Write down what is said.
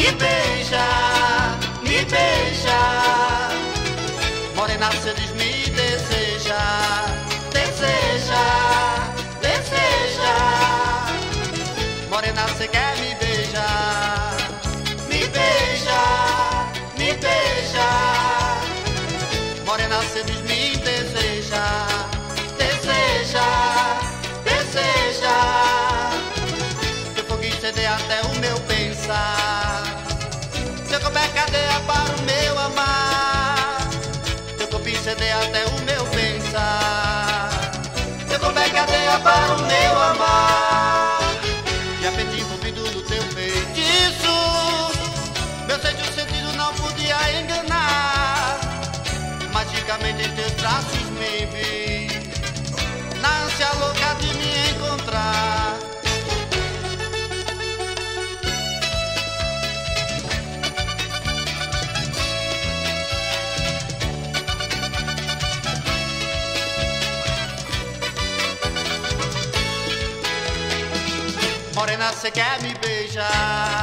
me beija, me beija. Morena, você diz me deseja, deseja, deseja. Morena, você quer me beijar, me beija, me beija. Morena, você diz me deseja, deseja, deseja. Teu foguinho ceder até o meu pensar, teu corpo é cadeia para o meu amar. Teu corpinho ceder até o meu pensar, teu corpo é cadeia para o meu amar. Já perdi envolvido no teu feitiço, meu sexto sentido não podia enganar. Magicamente em teus braços me vi, na ânsia louca de me encontrar. Morena, você quer me beijar,